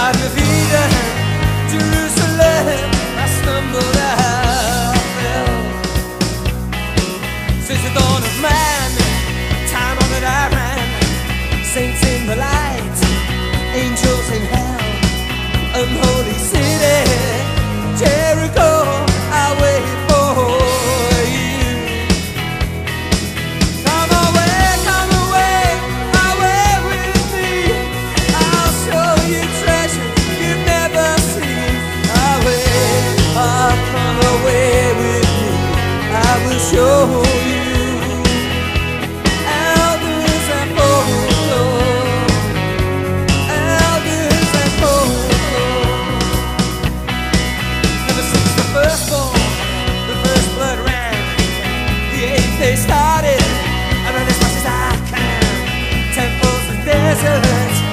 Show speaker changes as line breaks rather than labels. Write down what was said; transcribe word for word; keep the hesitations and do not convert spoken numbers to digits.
at your feet, Jerusalem, I stumbled, I fell. Since the dawn of man, time on that I ran, saints in the light, angels in hell, unholy city, Jericho, I wait for you. Come away, come away, away with me. I'll show you treasure you've never seen. Away, oh, come away with me. I will show you. Elders and folklore, elders and folklore. Ever since the firstborn, the first blood ran, the eighth day started, I run as fast as I can. Temples and deserts,